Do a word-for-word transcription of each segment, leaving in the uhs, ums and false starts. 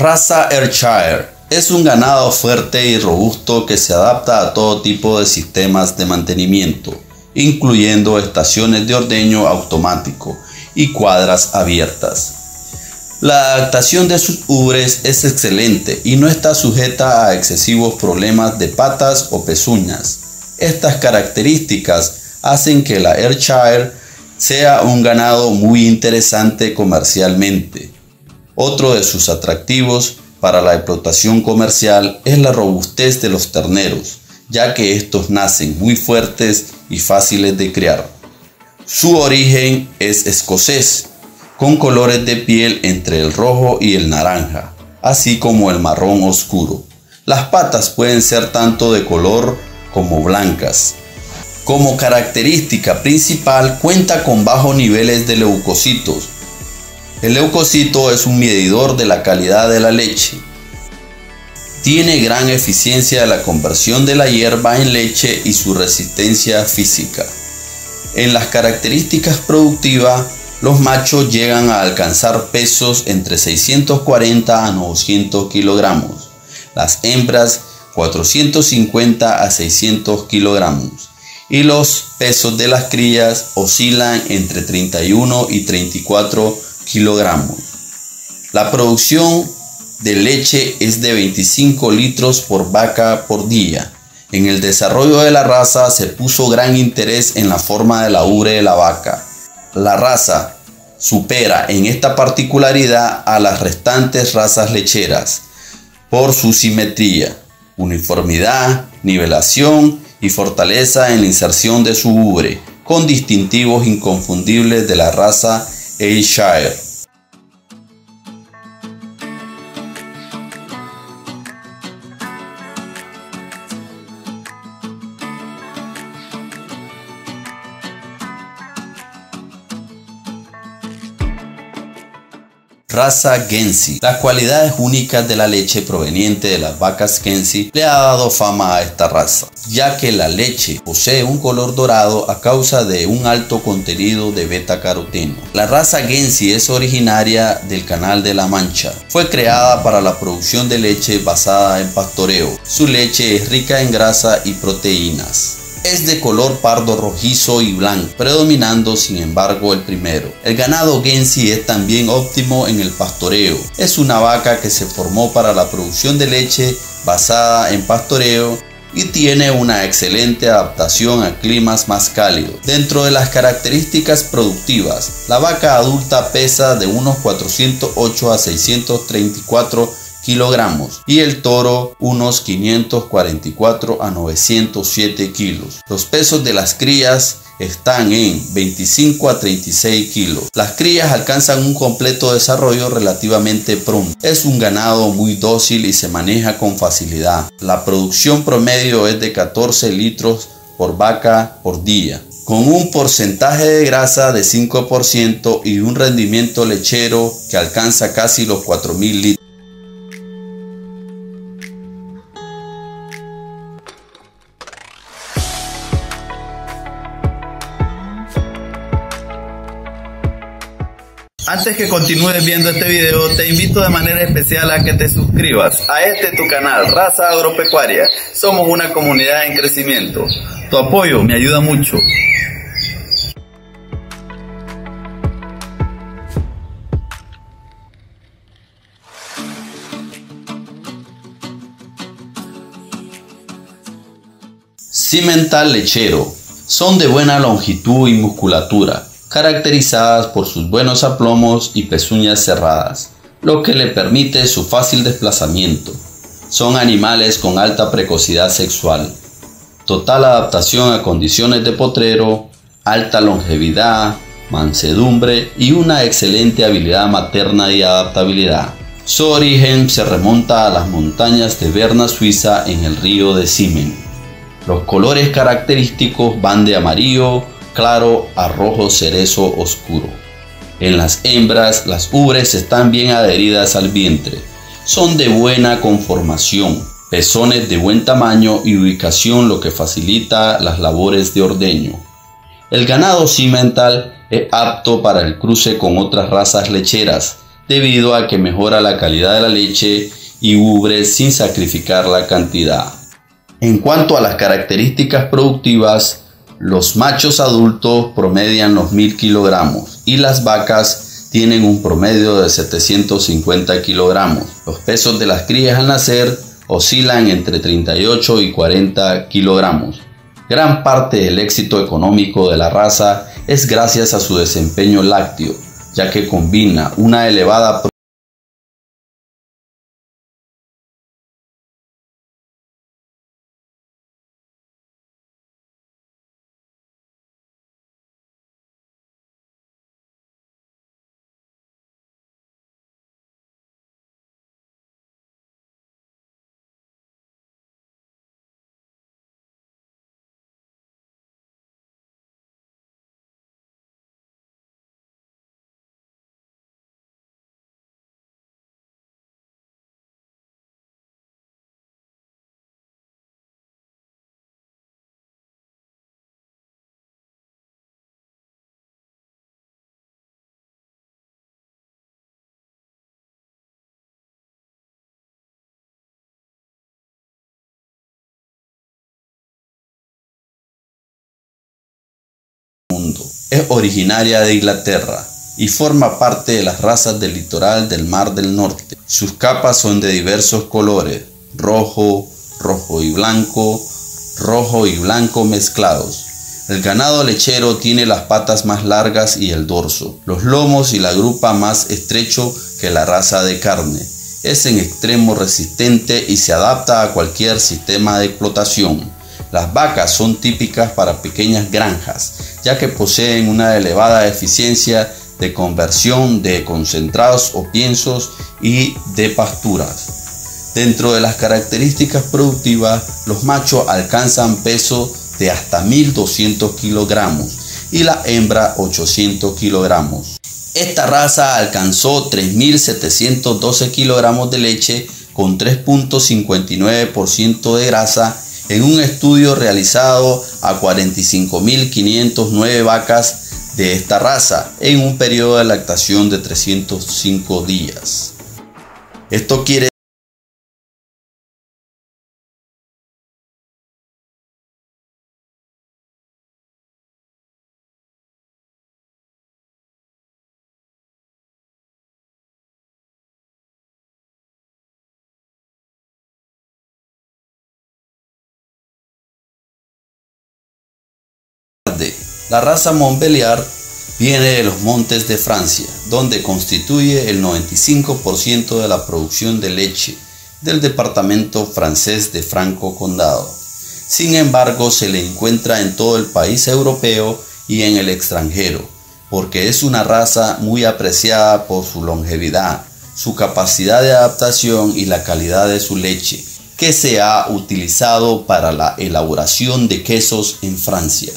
Raza Ayrshire es un ganado fuerte y robusto que se adapta a todo tipo de sistemas de mantenimiento, incluyendo estaciones de ordeño automático y cuadras abiertas. La adaptación de sus ubres es excelente y no está sujeta a excesivos problemas de patas o pezuñas. Estas características hacen que la Ayrshire sea un ganado muy interesante comercialmente. Otro de sus atractivos para la explotación comercial es la robustez de los terneros, ya que estos nacen muy fuertes y fáciles de criar. Su origen es escocés, con colores de piel entre el rojo y el naranja, así como el marrón oscuro. Las patas pueden ser tanto de color como blancas. Como característica principal, cuenta con bajos niveles de leucocitos. El leucocito es un medidor de la calidad de la leche. Tiene gran eficiencia de la conversión de la hierba en leche y su resistencia física. En las características productivas, los machos llegan a alcanzar pesos entre seiscientos cuarenta a novecientos kilogramos, las hembras cuatrocientos cincuenta a seiscientos kilogramos, y los pesos de las crías oscilan entre treinta y uno y treinta y cuatro kilogramos. La producción de leche es de veinticinco litros por vaca por día. En el desarrollo de la raza se puso gran interés en la forma de la ubre de la vaca. La raza supera en esta particularidad a las restantes razas lecheras por su simetría, uniformidad, nivelación y fortaleza en la inserción de su ubre, con distintivos inconfundibles de la raza Ayrshire. Raza Guernsey. Las cualidades únicas de la leche proveniente de las vacas Guernsey le ha dado fama a esta raza, ya que la leche posee un color dorado a causa de un alto contenido de beta-caroteno. La raza Guernsey es originaria del Canal de la Mancha. Fue creada para la producción de leche basada en pastoreo. Su leche es rica en grasa y proteínas. Es de color pardo rojizo y blanco, predominando sin embargo el primero. El ganado Guernsey es también óptimo en el pastoreo. Es una vaca que se formó para la producción de leche basada en pastoreo y tiene una excelente adaptación a climas más cálidos. Dentro de las características productivas, la vaca adulta pesa de unos cuatrocientos ocho a seiscientos treinta y cuatro kilogramos y el toro unos quinientos cuarenta y cuatro a novecientos siete kilos. Los pesos de las crías están en veinticinco a treinta y seis kilos. Las crías alcanzan un completo desarrollo relativamente pronto. Es un ganado muy dócil y se maneja con facilidad. La producción promedio es de catorce litros por vaca por día, con un porcentaje de grasa de cinco por ciento y un rendimiento lechero que alcanza casi los cuatro mil litros. Antes que continúes viendo este video, te invito de manera especial a que te suscribas a este tu canal, Raza Agropecuaria. Somos una comunidad en crecimiento. Tu apoyo me ayuda mucho. Simmental lechero. Son de buena longitud y musculatura, caracterizadas por sus buenos aplomos y pezuñas cerradas, lo que le permite su fácil desplazamiento. Son animales con alta precocidad sexual, total adaptación a condiciones de potrero, alta longevidad, mansedumbre y una excelente habilidad materna y adaptabilidad. Su origen se remonta a las montañas de Berna, Suiza, en el río de Simmen. Los colores característicos van de amarillo claro a rojo cerezo oscuro. En las hembras, las ubres están bien adheridas al vientre. Son de buena conformación, pezones de buen tamaño y ubicación, lo que facilita las labores de ordeño. El ganado Simmental es apto para el cruce con otras razas lecheras, debido a que mejora la calidad de la leche y ubre sin sacrificar la cantidad. En cuanto a las características productivas, los machos adultos promedian los mil kilogramos y las vacas tienen un promedio de setecientos cincuenta kilogramos. Los pesos de las crías al nacer oscilan entre treinta y ocho y cuarenta kilogramos. Gran parte del éxito económico de la raza es gracias a su desempeño lácteo, ya que combina una elevada mundo. Es originaria de Inglaterra y forma parte de las razas del litoral del Mar del Norte. Sus capas son de diversos colores: rojo, rojo y blanco, rojo y blanco mezclados. El ganado lechero tiene las patas más largas y el dorso, los lomos y la grupa más estrecho que la raza de carne. Es en extremo resistente y se adapta a cualquier sistema de explotación. Las vacas son típicas para pequeñas granjas, ya que poseen una elevada eficiencia de conversión de concentrados o piensos y de pasturas. Dentro de las características productivas, los machos alcanzan peso de hasta mil doscientos kilogramos y la hembra ochocientos kilogramos. Esta raza alcanzó tres mil setecientos doce kilogramos de leche con tres punto cincuenta y nueve por ciento de grasa en un estudio realizado a cuarenta y cinco mil quinientas nueve vacas de esta raza en un periodo de lactación de trescientos cinco días. Esto quiere La raza Montbéliard viene de los montes de Francia, donde constituye el noventa y cinco por ciento de la producción de leche del departamento francés de Franco Condado. Sin embargo, se le encuentra en todo el país europeo y en el extranjero, porque es una raza muy apreciada por su longevidad, su capacidad de adaptación y la calidad de su leche, que se ha utilizado para la elaboración de quesos en Francia.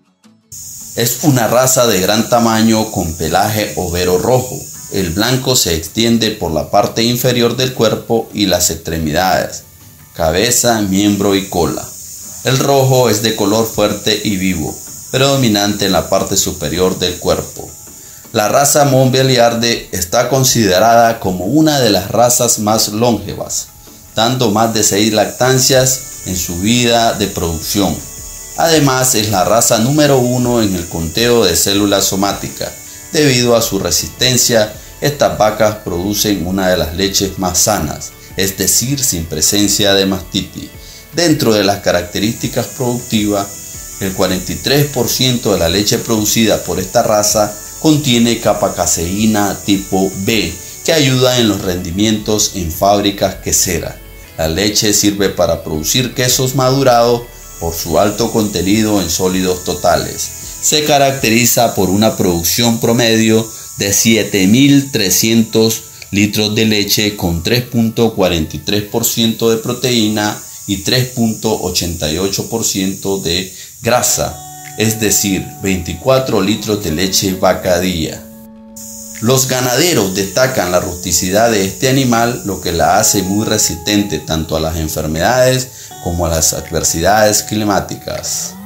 Es una raza de gran tamaño con pelaje overo rojo. El blanco se extiende por la parte inferior del cuerpo y las extremidades, cabeza, miembro y cola. El rojo es de color fuerte y vivo, predominante en la parte superior del cuerpo. La raza Montbéliard está considerada como una de las razas más longevas, dando más de seis lactancias en su vida de producción. Además, es la raza número uno en el conteo de células somáticas. Debido a su resistencia, estas vacas producen una de las leches más sanas, es decir, sin presencia de mastitis. Dentro de las características productivas, el cuarenta y tres por ciento de la leche producida por esta raza contiene capa-caseína tipo B, que ayuda en los rendimientos en fábricas queseras. La leche sirve para producir quesos madurados por su alto contenido en sólidos totales. Se caracteriza por una producción promedio de siete mil trescientos litros de leche con tres punto cuarenta y tres por ciento de proteína y tres punto ochenta y ocho por ciento de grasa, es decir, veinticuatro litros de leche vaca día. Los ganaderos destacan la rusticidad de este animal, lo que la hace muy resistente tanto a las enfermedades como a las adversidades climáticas.